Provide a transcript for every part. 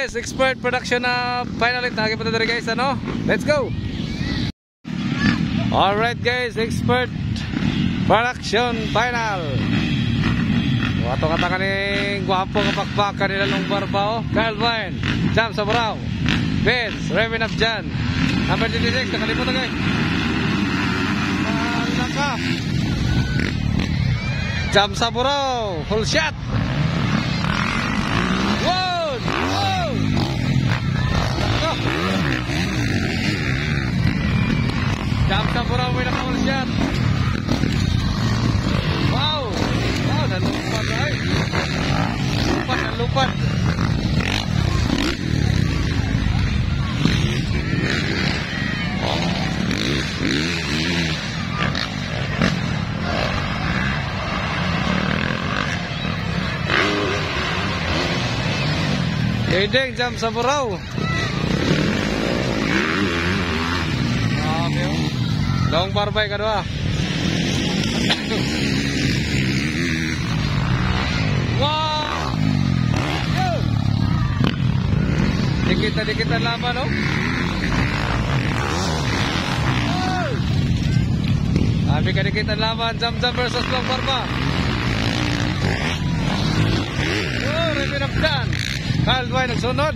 guys, expert production na finally tagay pa tayo guys, ano? Let's go. Alright guys, expert production final. Wato kata kaning guwapo kapakpak kanila nung barba, oh. Carl Vine, Jam Saburao, Vince, Raven of Jan. Number 26, nakalimutan guys. Naka Jam Saburao, full shot. Wow! Wow! Jam Saburao may naka full shot. Wow! Wow, nalupad ay. Nalupad. Ding Jam Saburao. Long barbay kedua. Wow. Dikit-dikitan laban, oh. Abi kadikitan laban Jam versus Long Barba. Oh, Raven of Jan. Carl Vine nagsunod.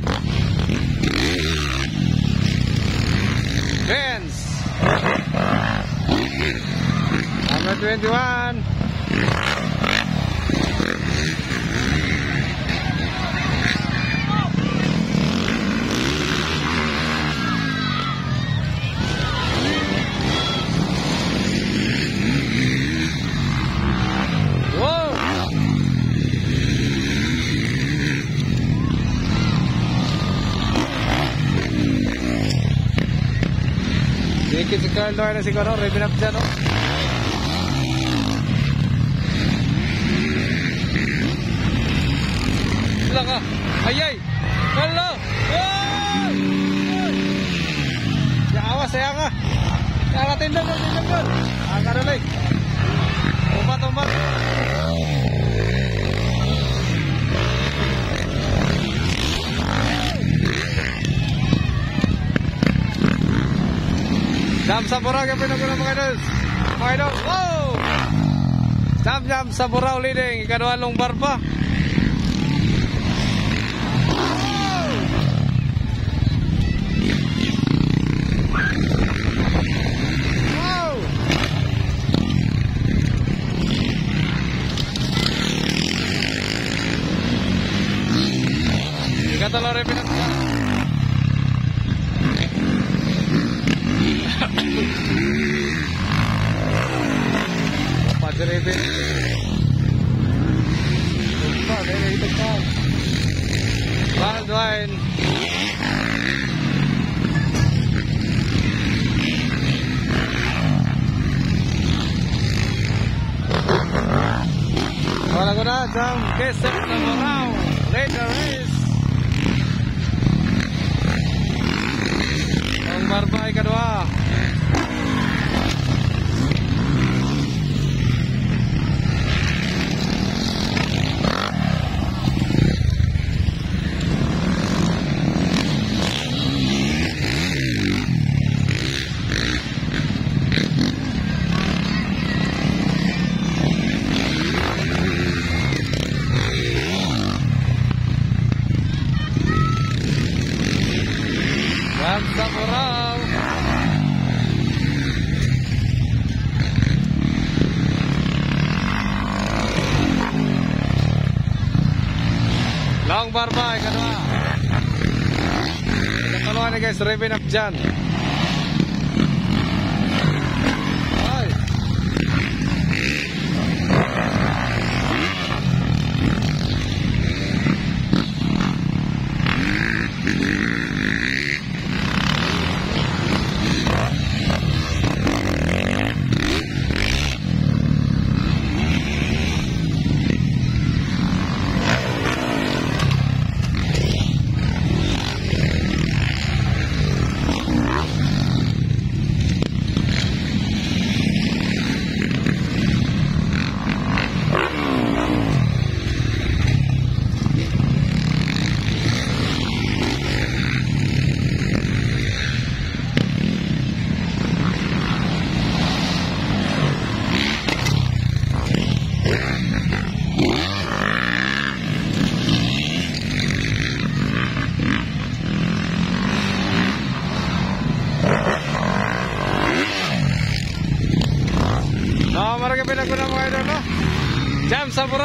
Vince. Number 21. Dikit si Carl Vine na siguro, Raven up dyan, oh. Sila ka, ayay, hala, ay! Awas, saya ka, tindag ka, karalay, umat. Jam Saburao yung pinagulong mga idol. Mga idol, wow! Jam Saburao leading. Ikaduha Long Barba. Wow! Ikatalo rin pinagulong. Padrebe. Lupa, dahil ito ka. Carl Vine. Wala ko na, Jam Kesep na Morao. Later race. Ang Barba ay kadua. Jam Saburao. Long Barba, kedua. Kedua nih guys, Raven of Jan.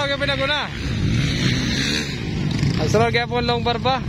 Saburaw yung pinaguna. Ang sunod kaya po long barba.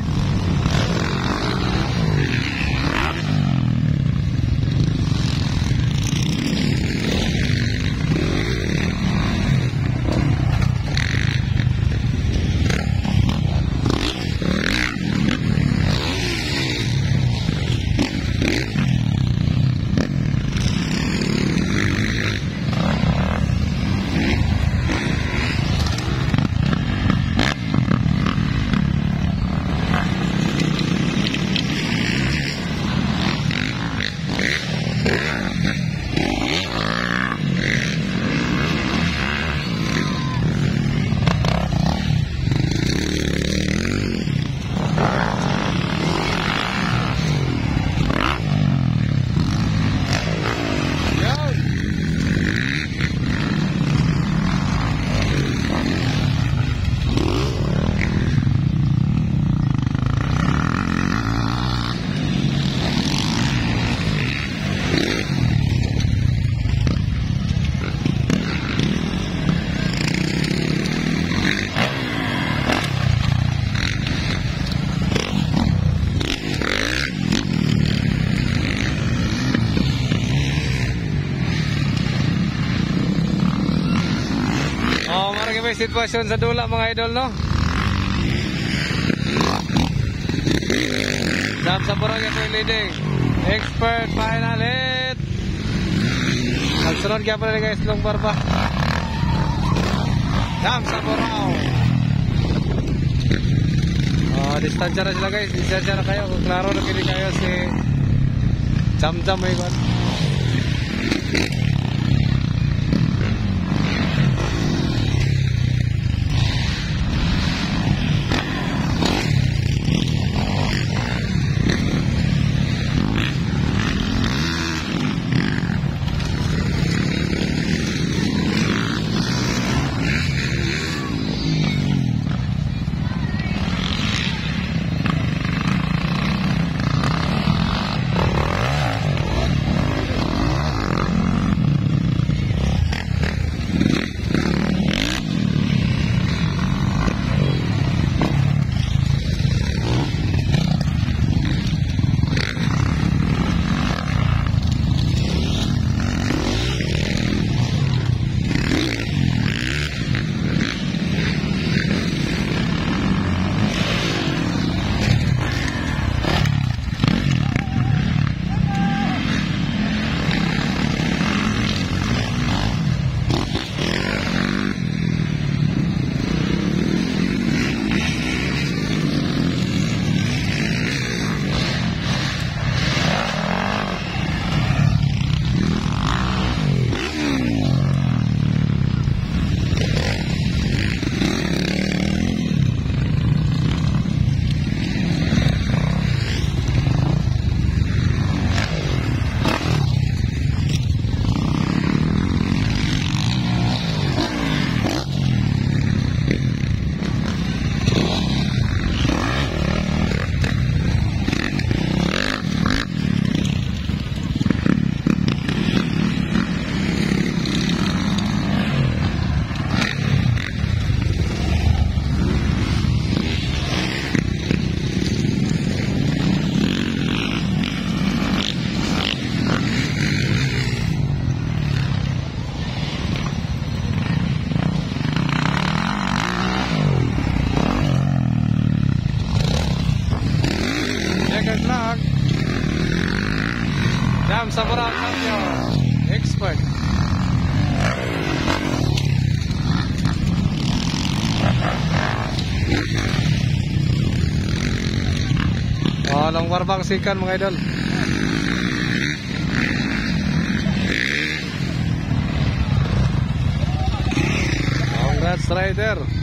May sitwasyon sa dula mga idol, no? Dam sa burang ito yung leading expert final hit. Nagsunod kaya pala guys long barba. Dam sa burang. Distansya na sila guys. Distansya na kayo. Kung klaro na kini kayo si Jam-Jam may ikon. Jam sa burang expert. Long barbang sikan mga idol. Congrats rider.